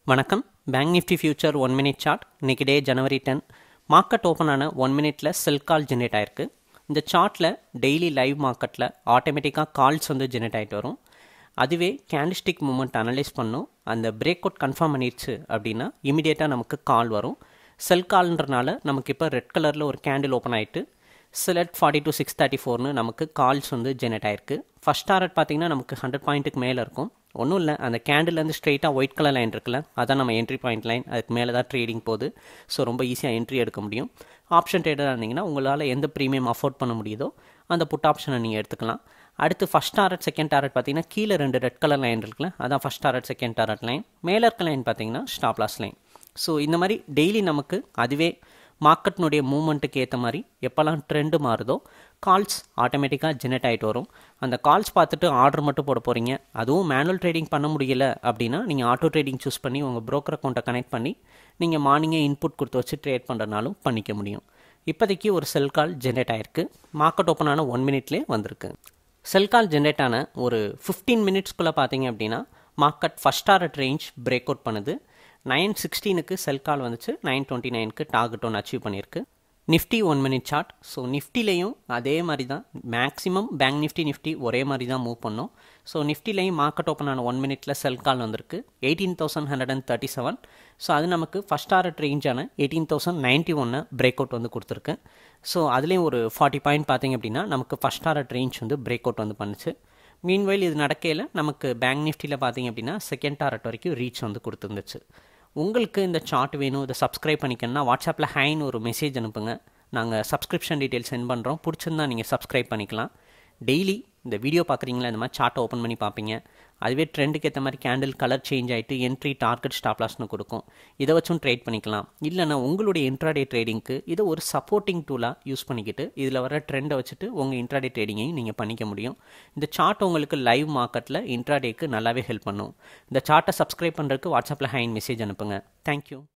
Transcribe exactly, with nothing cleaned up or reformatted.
வணக்கம். Bank Nifty future one minute chart. இன்றைக்கி day January ten. Market open ஆன one மினிட்ல செல் கால் ஜென்ரேட் ஆயிருக்கு. இந்த சார்ட்டில் டெய்லி லைவ் மார்க்கெட்டில் ஆட்டோமேட்டிக்காக கால்ஸ் வந்து ஜென்ரேட் ஆகிட்டு வரும். அதுவே கேண்டில்ஸ்டிக் மூமெண்ட் அனலைஸ் பண்ணும். அந்த பிரேக் அவுட் கன்ஃபார்ம் பண்ணிடுச்சு அப்படின்னா இமீடியட்டாக நமக்கு கால் வரும். செல் கால்ன்றனால நமக்கு இப்போ ரெட் கலரில் ஒரு கேண்டில் ஓப்பன் ஆகிட்டு select forty two six thirty ஃபோர்னு நமக்கு கால்ஸ் வந்து ஜென்ரேட் ஆயிருக்கு. ஃபஸ்ட் டாரட் பார்த்திங்கன்னா நமக்கு ஹண்ட்ரட் பாயிண்ட்டுக்கு மேலே இருக்கும். ஒன்றும் இல்லை, அந்த கேண்டில்லேருந்து ஸ்ட்ரெயிட்டாக ஒயிட் கலர் லைன் இருக்குல்ல, அதான் நம்ம என்ட்ரி பாயிண்ட் லைன். அதுக்கு மேலே தான் ட்ரேடிங் போகுது. ஸோ ரொம்ப ஈஸியாக என்ட்ரி எடுக்க முடியும். ஆப்ஷன் ட்ரேடராக இருந்தீங்கன்னா உங்களால் எந்த ப்ரீமியம் அஃபோர்ட் பண்ண முடியுதோ அந்த புட் ஆப்ஷனை நீங்கள் எடுத்துக்கலாம். அடுத்து ஃபஸ்ட் டாரட் செகண்ட் டாரட் பார்த்தீங்கன்னா கீழே ரெண்டு ரெட் கலர் லைன் இருக்குல்ல, அதான் first target second target line. மேலே இருக்க லைன் பார்த்தீங்கன்னா ஸ்டாப் லாஸ் லைன். ஸோ இந்த மாதிரி டெய்லி நமக்கு அதுவே மார்க்கெட்னுடைய மூவ்மெண்ட்டுக்கு ஏற்ற மாதிரி எப்போல்லாம் ட்ரெண்டு மாறுதோ கால்ஸ் ஆட்டோமேட்டிக்காக ஜெனரேட் ஆகிட்டு வரும். அந்த கால்ஸ் பார்த்துட்டு ஆர்டர் மட்டும் போட போகிறீங்க. அதுவும் மேனுவல் ட்ரேடிங் பண்ண முடியல அப்படின்னா நீங்கள் ஆட்டோ ட்ரேடிங் சூஸ் பண்ணி உங்கள் ப்ரோக்கர் அக்கௌண்ட்டை கனெக்ட் பண்ணி நீங்கள் மார்னிங்கே இன்புட் கொடுத்து வச்சு ட்ரேட் பண்ணுறதுனாலும் பண்ணிக்க முடியும். இப்போதைக்கு ஒரு செல் கால் ஜென்ரேட் ஆகிருக்கு. மார்க்கெட் ஓப்பன் ஆன ஒன் மினிட்லேயே வந்திருக்கு. செல் கால் ஜென்ரேட் ஆன ஒரு ஃபிஃப்டீன் மினிட்ஸ்க்குள்ளே பார்த்தீங்க அப்படின்னா market first target range break out பண்ணுது. நைன் சிக்ஸ்டீனுக்கு செல் கால் வந்துச்சு. நைன் டுவெண்ட்டி நைனுக்கு டார்கெட் ஒன்று அச்சீவ் பண்ணியிருக்கு. Nifty one minute chart. So நிஃப்டிலையும் அதே மாதிரி தான், மேக்ஸிமம் பேங்க் நிஃப்டி நிஃப்டி ஒரே மாதிரி தான் மூவ் பண்ணோம். ஸோ நிஃப்டிலையும் மார்க்கெட் ஓப்பன் ஆன ஒன் மினிட்ல செல் கால் வந்திருக்கு eighteen thousand hundred and thirty seven. So அது நமக்கு ஃபஸ்ட் டாரட் ரேஞ்சான எயிட்டீன் தௌசண்ட் நைன்ட்டி ஒன்று பிரேக் அவுட் வந்து கொடுத்துருக்கு. ஸோ அதுலேயும் ஒரு ஃபார்ட்டி பாயிண்ட் பார்த்திங்க அப்படின்னா நமக்கு ஃபஸ்ட் டாரட் ரேஞ்ச் வந்து பிரேக் அவுட் வந்து பண்ணுச்சு. மீன்வைல் இது நடக்கையில் நமக்கு பேங்க் நிஃப்டியில் பார்த்திங்க அப்படின்னா செகண்ட் டாரட் வரைக்கும் ரீச் வந்து கொடுத்துருந்துச்சு. உங்களுக்கு இந்த சார்ட் வேணும், இதை சப்ஸ்கிரைப் பண்ணிக்கணும்னா வாட்ஸ்அப்பில் ஹைன்னு ஒரு மெசேஜ் அனுப்புங்க. நாங்கள் சப்ஸ்கிரிப்ஷன் டீட்டெயில்ஸ் சென்ட் பண்ணுறோம். பிடிச்சிருந்தா நீங்கள் சப்ஸ்கிரைப் பண்ணிக்கலாம். டெய்லி இந்த வீடியோ பார்க்குறீங்களா, இந்த மாதிரி சார்ட்டை ஓப்பன் பண்ணி பார்ப்பீங்க. அதுவே ட்ரெண்டுக்கு ஏற்ற மாதிரி கேண்டில் கலர் சேஞ்ச் ஆகிட்டு என்ட்ரி டார்கெட் ஸ்டாப் லாஸ்னு கொடுக்கும். இதை வச்சும் ட்ரேட் பண்ணிக்கலாம். இல்லைனா உங்களுடைய இன்ட்ராடே ட்ரேடிங்க்கு இதை ஒரு சப்போர்ட்டிங் டூலாக யூஸ் பண்ணிக்கிட்டு இதில் வர ட்ரெண்டை வச்சுட்டு உங்கள் இன்ட்ராடே ட்ரேடிங்கையும் நீங்கள் பண்ணிக்க முடியும். இந்த சார்ட் உங்களுக்கு லைவ் மார்க்கெட்டில் இன்ட்ராடேக்கு நல்லாவே ஹெல்ப் பண்ணும். இந்த சார்ட்டை சப்ஸ்கிரைப் பண்ணுறதுக்கு வாட்ஸ்அப்பில் ஹைன் மெசேஜ் அனுப்புங்க. தேங்க்யூ.